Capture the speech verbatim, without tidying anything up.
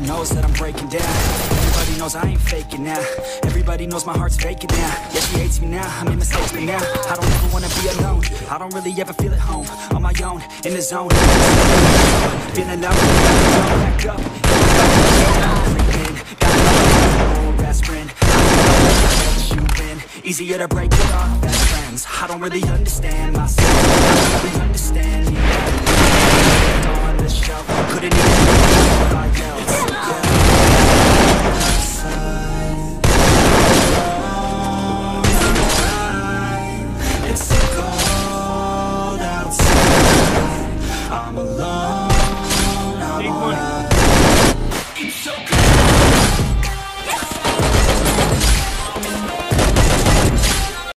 knows that I'm breaking down. Everybody knows I ain't faking now. Everybody knows my heart's faking now. Yeah, she hates me now, I made mistakes, but now I don't ever wanna be alone. I don't really ever feel at home. On my own, in the zone. Feeling low, back up. Creeping, got no best friend. You've been easier to break it off best friends. I don't really understand myself. I don't really understand you. On the show, couldn't even find else. Yeah.